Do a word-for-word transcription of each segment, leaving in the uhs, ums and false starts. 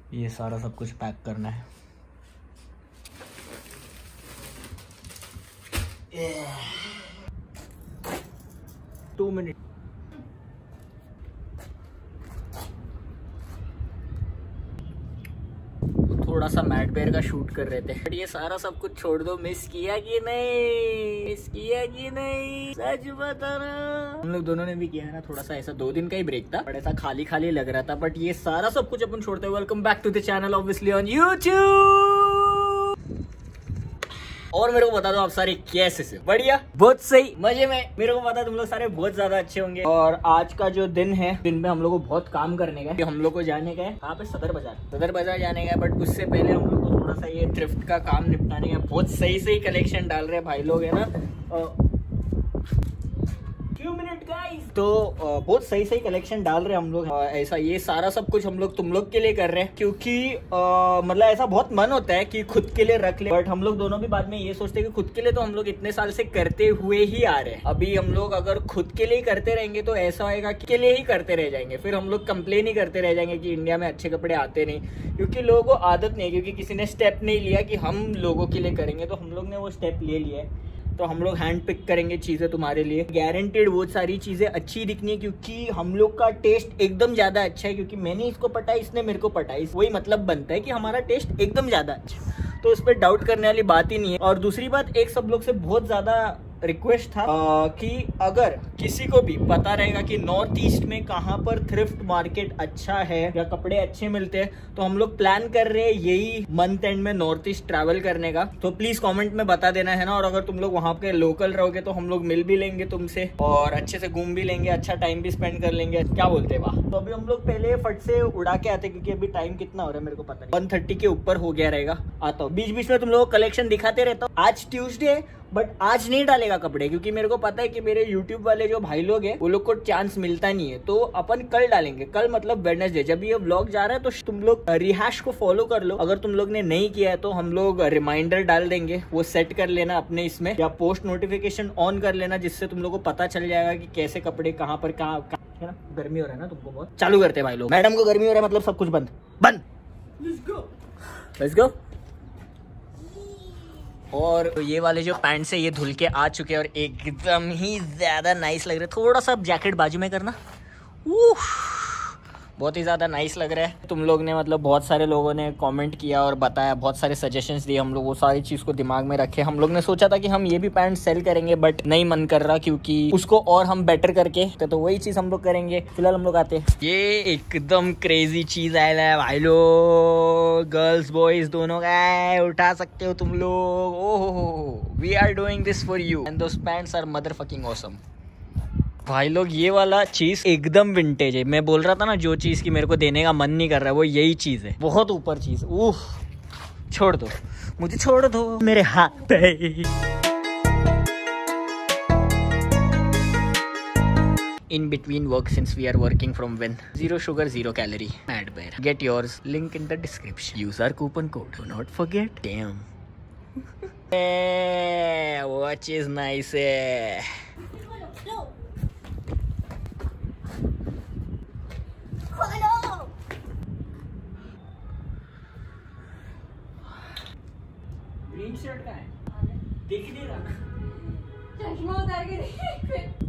ये सारा सब कुछ पैक करना है। Two minute. थोड़ा सा मैट बेयर का शूट कर रहे थे, बट ये सारा सब कुछ छोड़ दो। मिस किया कि नहीं, मिस किया कि नहीं, सच बता रहा। हम लोग दोनों ने भी किया है ना, थोड़ा सा ऐसा दो दिन का ही ब्रेक था, बट ऐसा खाली खाली लग रहा था। बट ये सारा सब कुछ अपन छोड़ते हैं। Welcome back to the channel, obviously on YouTube. और मेरे को बता दो आप सारे कैसे से? बढ़िया, बहुत सही, मजे में। मेरे को पता है तुम लोग सारे बहुत ज्यादा अच्छे होंगे। और आज का जो दिन है, दिन में हम लोग को बहुत काम करने का है। हम लोग को जाने का है कहाँ पे? सदर बाजार। सदर बाजार जाने का है, बट उससे पहले हम लोग को थोड़ा सा ये थ्रिफ्ट का काम निपटाने का। बहुत सही सही कलेक्शन डाल रहे हैं भाई लोग, है ना। फ्यू मिनट गाइस, तो बहुत सही सही कलेक्शन डाल रहे हैं हम लोग। ऐसा ये सारा सब कुछ हम लोग तुम लोग के लिए कर रहे हैं, क्योंकि मतलब ऐसा बहुत मन होता है कि खुद के लिए रख ले, बट हम लोग दोनों भी बाद में ये सोचते हैं कि खुद के लिए तो हम लोग इतने साल से करते हुए ही आ रहे हैं। अभी हम लोग अगर खुद के लिए करते रहेंगे तो ऐसा होएगा कि के लिए ही करते रह जाएंगे। फिर हम लोग कंप्लेन ही करते रह जाएंगे कि इंडिया में अच्छे कपड़े आते नहीं, क्योंकि लोगों को आदत नहीं है, क्योंकि किसी ने स्टेप नहीं लिया कि हम लोगों के लिए करेंगे। तो हम लोग ने वो स्टेप ले लिया है, तो हम लोग हैंड पिक करेंगे चीज़ें तुम्हारे लिए। गारंटेड वो सारी चीज़ें अच्छी दिखनी है, क्योंकि हम लोग का टेस्ट एकदम ज़्यादा अच्छा है। क्योंकि मैंने इसको पटा है, इसने मेरे को पटा है, वही मतलब बनता है कि हमारा टेस्ट एकदम ज़्यादा अच्छा है। तो उस पर डाउट करने वाली बात ही नहीं है। और दूसरी बात, एक सब लोग से बहुत ज़्यादा रिक्वेस्ट था आ, कि अगर किसी को भी पता रहेगा कि नॉर्थ ईस्ट में कहाँ पर थ्रिफ्ट मार्केट अच्छा है या कपड़े अच्छे मिलते हैं, तो हम लोग प्लान कर रहे हैं यही मंथ एंड में नॉर्थ ईस्ट ट्रैवल करने का। तो प्लीज कमेंट में बता देना, है ना। और अगर तुम लोग वहाँ पे लोकल रहोगे तो हम लोग मिल भी लेंगे तुमसे और अच्छे से घूम भी लेंगे, अच्छा टाइम भी स्पेंड कर लेंगे। क्या बोलते हैं वाह। तो अभी हम लोग पहले फट से उड़ा के आते, क्योंकि अभी टाइम कितना हो रहा है मेरे को पता नहीं, वन थर्टी के ऊपर हो गया रहेगा। आता हूँ, बीच बीच में तुम लोगों को कलेक्शन दिखाते रहता हूँ। आज ट्यूसडे है, बट आज नहीं डालेगा कपड़े, क्योंकि मेरे को पता है कि मेरे यूट्यूब वाले जो भाई लोग हैं वो लोग को चांस मिलता नहीं है। तो अपन कल डालेंगे, कल मतलब वेडनेसडे। जब ये व्लॉग जा रहा है तो तुम लोग रिहाश को फॉलो कर लो। अगर तुम लोग ने नहीं किया है तो हम लोग रिमाइंडर डाल देंगे, वो सेट कर लेना अपने इसमें, या पोस्ट नोटिफिकेशन ऑन कर लेना, जिससे तुम लोग को पता चल जाएगा कि कैसे कपड़े कहाँ पर कहाँ, है ना। गर्मी हो रहा है ना तुमको बहुत। चालू करते भाई लोग। मैडम को गर्मी हो रहा है मतलब सब कुछ बंद बंद। Let's go, let's go. और ये वाले जो पैंट्स है ये धुल के आ चुके हैं और एकदम ही ज़्यादा नाइस लग रहे हैं। थोड़ा सा जैकेट बाजू में करना, उफ, बहुत ही ज़्यादा नाइस लग रहा है। तुम लोग ने मतलब बहुत सारे लोगों ने कमेंट किया और बताया, बहुत सारे सजेशंस दिए। हम लोग वो सारी चीज़ को दिमाग में रखे। हम लोग ने सोचा था कि हम ये भी पैंट सेल करेंगे, बट नहीं मन कर रहा, क्योंकि उसको और हम बेटर करके तो, तो वही चीज़ हम लोग करेंगे। फिलहाल हम लोग आते हैं। ये एकदम क्रेजी चीज़ आया है भाई लोग, गर्ल्स बॉयज दोनों का उठा सकते हो तुम लोग। ओहो, we are doing this for you and those pants are mother fucking awesome. भाई लोग ये वाला चीज एकदम विंटेज है। मैं बोल रहा था ना, जो चीज की मेरे को देने का मन नहीं कर रहा है वो यही चीज है। बहुत ऊपर चीज। उफ, छोड़ दो मुझे, छोड़ दो मेरे हाथ पे। In between work, since we are working from when, zero sugar, zero calorie, mad bear. Get yours, link in the description. Use our coupon code. Do not forget. Damn. Hey, watch is nice. Green shirt का है, देख ही नहीं रहा। चश्मा उतार के देख।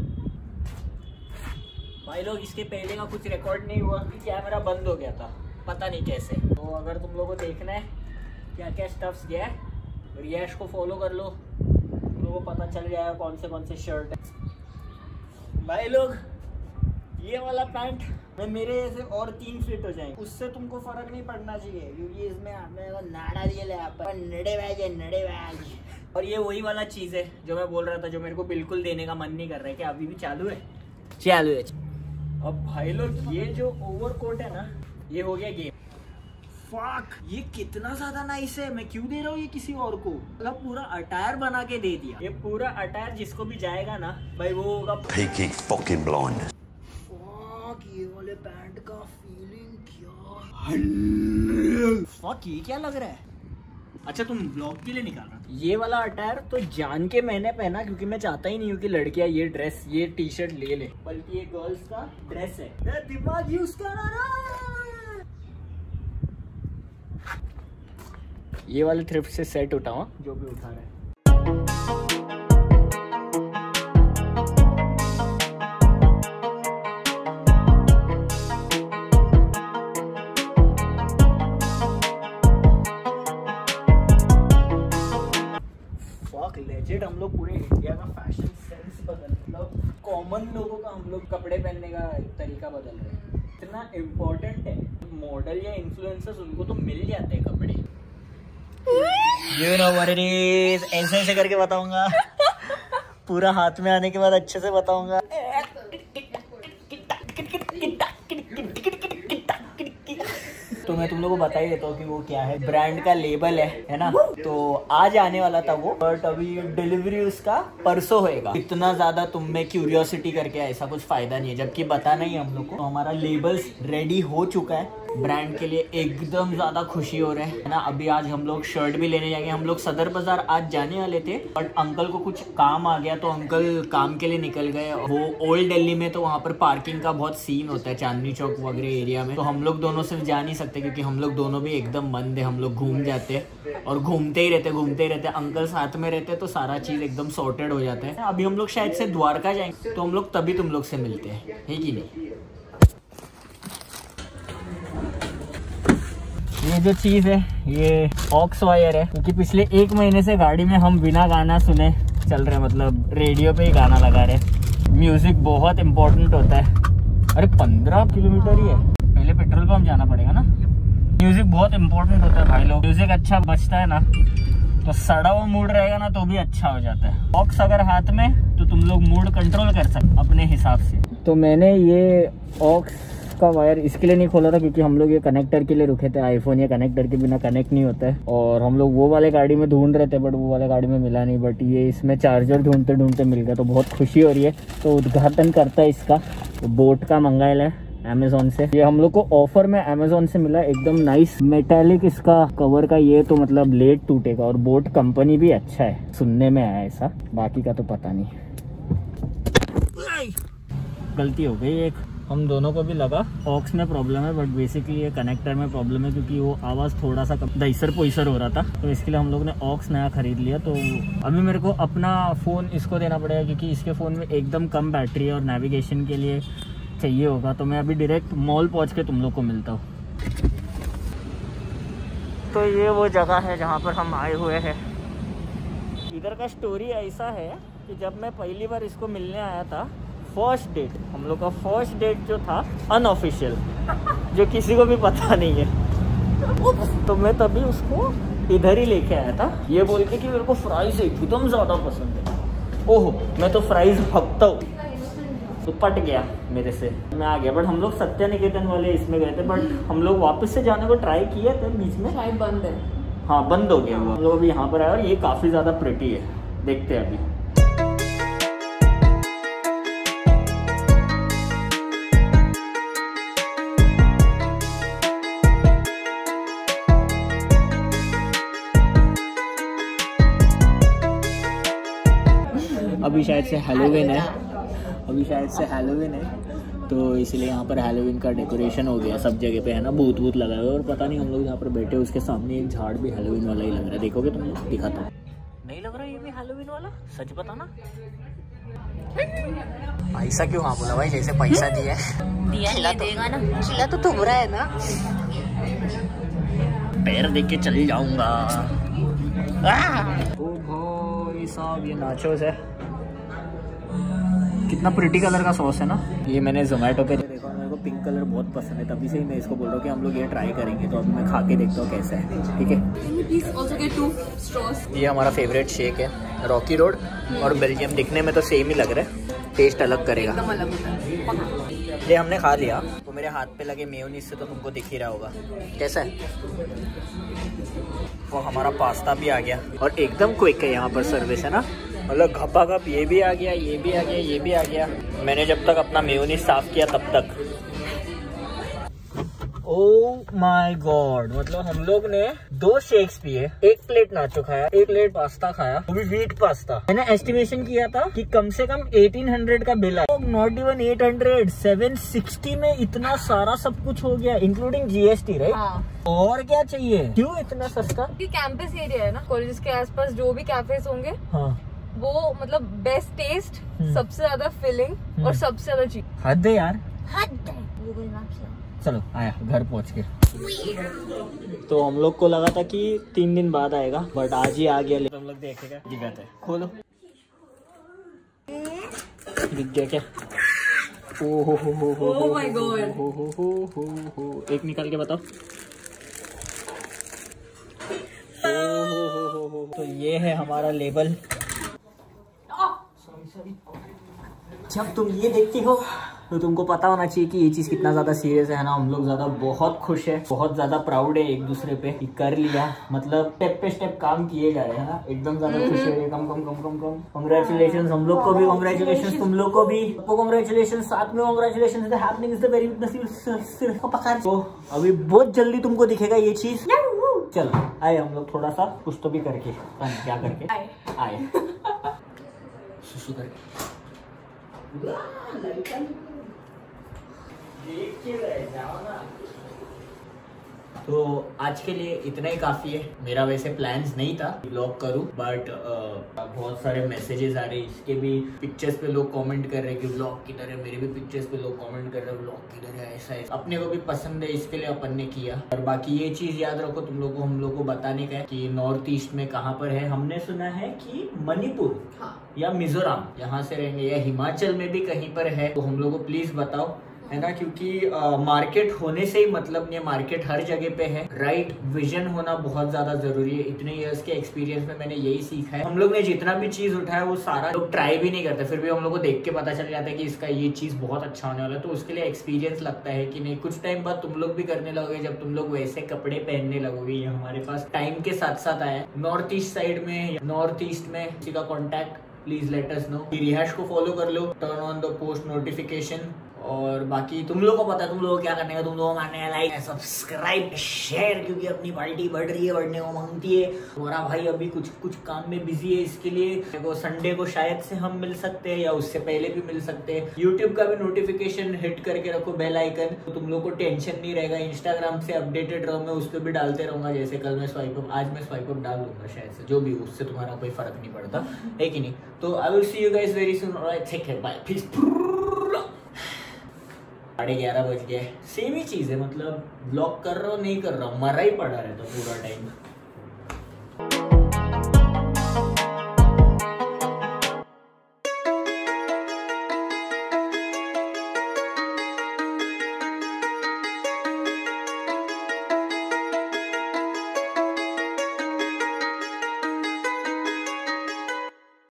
भाई लोग, इसके पहले का कुछ रिकॉर्ड नहीं हुआ, कैमरा बंद हो गया था, पता नहीं कैसे। तो अगर तुम लोगों को देखना है क्या क्या स्टफ्स गया है, रियाश को फॉलो कर लो, तुम लोगों को पता चल जाएगा कौन से कौन से शर्ट है। भाई लोग, ये वाला पैंट में मेरे ऐसे और तीन फिट हो जाएंगे, उससे तुमको फर्क नहीं पड़ना चाहिए, क्योंकि इसमें आपने नाड़ा दिए ले आप नड़े बैज है, नड़े बैज। और ये वही वाला चीज़ है जो मैं बोल रहा था, जो मेरे को बिल्कुल देने का मन नहीं कर रहा है। क्या अभी भी चालू है? चालू है। अब भाई लोग, ये जो ओवरकोट है ना, ये हो गया गेम। फक, ये कितना ज्यादा नाइस है। मैं क्यों दे रहा हूँ ये किसी और को? मतलब पूरा अटायर बना के दे दिया। ये पूरा अटायर जिसको भी जाएगा ना भाई, वो होगा fucking blind। फक, ये वाले पैंट का फीलिंग क्या। फक, ये क्या लग रहा है? अच्छा, तुम ब्लॉग के लिए निकाल रहा था ये वाला अटायर? तो जान के मैंने पहना, क्योंकि मैं चाहता ही नहीं हूँ कि लड़कियां ये ड्रेस, ये टी शर्ट ले ले, बल्कि ये गर्ल्स का ड्रेस है। दिमाग यूज करो ना। ये वाले थ्रिफ्ट से सेट उठाओ जो भी उठा रहे हैं। लेजिट हम लोग पूरे इंडिया का फैशन सेंस बदल, मतलब कॉमन लोगों का हम लोग कपड़े पहनने का तरीका बदल रहे हैं। इतना इम्पोर्टेंट है, मॉडल या इन्फ्लुएंसर्स उनको तो मिल जाते हैं कपड़े। You know what it is, ऐसे ऐसे करके बताऊंगा पूरा हाथ में आने के बाद अच्छे से बताऊंगा। तो मैं तुम लोगों को बता ही देता हूँ कि वो क्या है। ब्रांड का लेबल है है ना। तो आज आने वाला था वो, बट अभी डिलीवरी उसका परसों होएगा। इतना ज्यादा तुम में क्यूरियोसिटी करके ऐसा कुछ फायदा नहीं है, जबकि बताना ही हम लोग को। तो हमारा लेबल्स रेडी हो चुका है ब्रांड के लिए, एकदम ज्यादा खुशी हो रहा है ना। अभी आज हम लोग शर्ट भी लेने जाएंगे। हम लोग सदर बाजार आज जाने वाले थे, बट अंकल को कुछ काम आ गया तो अंकल काम के लिए निकल गए। वो ओल्ड दिल्ली में, तो वहाँ पर पार्किंग का बहुत सीन होता है चांदनी चौक वगैरह एरिया में। तो हम लोग दोनों सिर्फ जा नहीं सकते क्योंकि हम लोग दोनों भी एकदम बंद है। हम लोग घूम जाते और घूमते ही रहते घूमते ही रहते अंकल साथ में रहते तो सारा चीज एकदम सॉर्टेड हो जाता है। अभी हम लोग शायद से द्वारका जाएंगे, तो हम लोग तभी तुम लोग से मिलते हैं, है कि नहीं। ये जो चीज है ये ऑक्स वायर है, क्योंकि पिछले एक महीने से गाड़ी में हम बिना गाना सुने चल रहे, मतलब रेडियो पे ही गाना लगा रहे। म्यूजिक बहुत इम्पोर्टेंट होता है। अरे पंद्रह किलोमीटर ही है, पहले पेट्रोल पंप जाना पड़ेगा ना। म्यूजिक बहुत इम्पोर्टेंट होता है भाई लोग। म्यूजिक अच्छा बजता है ना तो सड़ा हुआ मूड रहेगा ना तो भी अच्छा हो जाता है। ऑक्स अगर हाथ में तो तुम लोग मूड कंट्रोल कर सकते अपने हिसाब से। तो मैंने ये ऑक्स का वायर इसके लिए नहीं खोला था क्योंकि हम लोग ये कनेक्टर के लिए रुके थे। आईफोन ये कनेक्टर के बिना कनेक्ट नहीं होता है, और हम लोग वो वाले गाड़ी में ढूंढ रहे थे बट वो वाले गाड़ी में मिला नहीं। बट ये इसमें चार्जर ढूंढते ढूंढते मिल गया, तो बहुत खुशी हो रही है। तो उद्घाटन करता है इसका। तो बोट का मंगाया है अमेजोन से। ये हम लोग को ऑफर में अमेजोन से मिला, एकदम नाइस मेटेलिक इसका कवर का। ये तो मतलब लेट टूटेगा, और बोट कंपनी भी अच्छा है सुनने में आया ऐसा, बाकी का तो पता नहीं। गलती हो गई एक, हम दोनों को भी लगा ऑक्स में प्रॉब्लम है, बट बेसिकली ये कनेक्टर में प्रॉब्लम है क्योंकि वो आवाज़ थोड़ा सा दईसर पोइसर हो रहा था। तो इसके लिए हम लोग ने ऑक्स नया खरीद लिया। तो अभी मेरे को अपना फ़ोन इसको देना पड़ेगा क्योंकि इसके फ़ोन में एकदम कम बैटरी है और नेविगेशन के लिए चाहिए होगा। तो मैं अभी डायरेक्ट मॉल पहुँच के तुम लोग को मिलता हूँ। तो ये वो जगह है जहाँ पर हम आए हुए हैं। इधर का स्टोरी ऐसा है कि जब मैं पहली बार इसको मिलने आया था, फर्स्ट डेट, हम लोग का फर्स्ट डेट जो था अनऑफिशियल, जो किसी को भी पता नहीं है, तो मैं तभी उसको इधर ही लेके आया था ये बोल के कि मेरे को फ्राइज एकदम ज़्यादा पसंद है। ओहो, मैं तो फ्राइज भगता हूँ। तो पट गया मेरे से, मैं आ गया। बट हम लोग सत्या निकेतन वाले इसमें गए थे, बट हम लोग वापस से जाने को ट्राई किए थे, बीच में शायद बंद है। हाँ, बंद हो गया वो। हम लोग अभी यहाँ पर आए और ये काफ़ी ज़्यादा प्रिटी है, देखते हैं अभी। अभी शायद से हैलोवीन है, अभी शायद से हैलोवीन है, तो इसलिए यहाँ पर हैलोवीन का डेकोरेशन हो गया सब जगह पे, है ना। भूत भूत लगा हुआ है, और पता नहीं हम लोग यहाँ पर बैठे उसके सामने एक झाड़ भी हैलोवीन वाला ही लग रहा है। देखोगे तुम लोग, दिखाता हूँ। नहीं लग रहा ये भी हैलोवीन वाला, सच बताना। पैसा क्यों हाँ बोला भाई, जैसे पैसा दिया दिया खिला तो देगा ना, खिला तो तुम रहा है ना। पैर देख के चल जाऊंगा। ओ भाई साहब, ये नाचोस है, कितना प्रिटी कलर का सॉस है ना। ये मैंने जोमेटो पे देखा, मेरे को पिंक कलर बहुत पसंद है, तभी से ही मैं इसको बोल रहा हूँ कि हम लोग ये ट्राई करेंगे। तो अभी मैं खा के देखता हूँ कैसा है, ठीक है। ये हमारा फेवरेट शेक है, रॉकी रोड और बेल्जियम। दिखने में तो सेम ही लग रहा है, टेस्ट अलग करेगा। ये हमने खा लिया, तो मेरे हाथ पे लगे मेयोनीज से तो तुमको दिख ही रहा होगा कैसा है। वो हमारा पास्ता भी आ गया, और एकदम क्विक है यहाँ पर सर्विस, है ना। मतलब घपा घप ये भी आ गया, ये भी आ गया, ये भी आ गया। मैंने जब तक अपना मेयोनीज साफ किया तब तक। ओह माय गॉड, मतलब हम लोग ने दो शेक्स पिए, एक प्लेट नाचो खाया, एक प्लेट पास्ता खाया, वो भी व्हीट पास्ता। मैंने एस्टिमेशन किया था कि कम से कम अठारह सौ का बिल आया, not even eight hundred, seven sixty में इतना सारा सब कुछ हो गया, इंक्लूडिंग जीएसटी, राइट? हाँ। और क्या चाहिए, क्यों इतना सस्ता? कैंपस एरिया है ना, कॉलेज के आसपास जो भी कैफेज होंगे, हाँ, वो मतलब बेस्ट टेस्ट, सबसे ज्यादा फिलिंग और सबसे ज्यादा चीज। हद है यार, हद है। Google maps. चलो आया घर पहुंच के। तो हम लोग को लगा था कि तीन दिन बाद आएगा, बट आज ही आ गया। तो हम लोग देखेगा, दिखाते हैं, खोलो, दिख गया क्या? ओ हो हो हो हो ओह माय गॉड, हो हो हो हो हो, एक निकाल के बताओ। ओ हो हो हो हो, तो ये है हमारा लेबल। जब तुम ये देखती हो तो तुमको पता होना चाहिए कि ये चीज कितना ज्यादा सीरियस है ना। हम लोग ज्यादा बहुत खुश है, बहुत ज्यादा प्राउड है एक दूसरे पे कि कर लिया, मतलब स्टेप पे स्टेप काम किए जा रहे हैं ना, एकदम ज्यादा खुश है। कम कम कम कम कम कांग्रेचुलेशन हम लोग को भी, कांग्रेचुलेशन तुम लोग को भी, कांग्रेचुलेशन साथ में, congratulation is happening is the very नसीब पकड़। तो अभी बहुत जल्दी तुमको दिखेगा ये चीज। चलो आए हम लोग थोड़ा सा कुछ तो भी करके, क्या करके आए सुसु करके तो आज के लिए इतना ही काफी है। मेरा वैसे प्लान्स नहीं था ब्लॉग करूं, बट बहुत सारे मैसेजेस आ रहे हैं, इसके भी पिक्चर्स पे लोग कमेंट कर रहे हैं कि ब्लॉग किधर है, मेरे भी पिक्चर्स पे लोग कमेंट कर रहे हैं ब्लॉग किधर है, ऐसा है। अपने को भी पसंद है, इसके लिए अपन ने किया। और बाकी ये चीज याद रखो, तुम लोग को हम लोग को बताने का है कि नॉर्थ ईस्ट में कहाँ पर है। हमने सुना है कि मणिपुर, हाँ, या मिजोरम, यहाँ से रहेंगे, या हिमाचल में भी कहीं पर है, तो हम लोग को प्लीज बताओ, है ना, क्योंकि मार्केट होने से ही मतलब नहीं, मार्केट हर जगह पे है। राइट विजन होना बहुत ज्यादा जरूरी है। इतने इयर्स के एक्सपीरियंस में मैंने यही सीखा है। हम लोग ने जितना भी चीज उठाया वो सारा लोग ट्राई भी नहीं करते, फिर भी हम लोग को देख के पता चल जाता है कि इसका ये चीज बहुत अच्छा होने वाला है। तो उसके लिए एक्सपीरियंस लगता है कि नहीं, कुछ टाइम बाद तुम लोग भी करने लगोगे, जब तुम लोग वैसे कपड़े पहनने लगोगे। ये हमारे पास टाइम के साथ साथ आया। नॉर्थ ईस्ट साइड में, नॉर्थ ईस्ट में किसी का contact, please let us know. Rihash को फॉलो कर लो, turn on the post notification. और बाकी तुम लोग को पता है तुम लोग को क्या करने का, तुम लोग को मारने का लाइक, सब्सक्राइब, शेयर, क्योंकि अपनी पार्टी बढ़ रही है, बढ़ने को मांगती है। हमारा भाई अभी कुछ कुछ काम में बिजी है, इसके लिए देखो संडे को शायद से हम मिल सकते हैं, या उससे पहले भी मिल सकते हैं। यूट्यूब का भी नोटिफिकेशन हिट करके रखो, बेल आइकन, तो तुम लोग को टेंशन नहीं रहेगा। इंस्टाग्राम से अपडेटेड रहो, मैं उस पर भी डालते रहूंगा। जैसे कल मैं स्वाइप अप, आज मैं स्वाइप अप डाल दूंगा शायद से, जो भी, उससे तुम्हारा कोई फर्क नहीं पड़ता है कि नहीं। तो I will see you guys very soon. Alright, take care, bye, peace. साढ़े ग्यारह बज गए, सेम ही चीज है, मतलब ब्लॉग कर रहा हूँ नहीं कर रहा हूँ, मरा ही पड़ा रहता पूरा टाइम।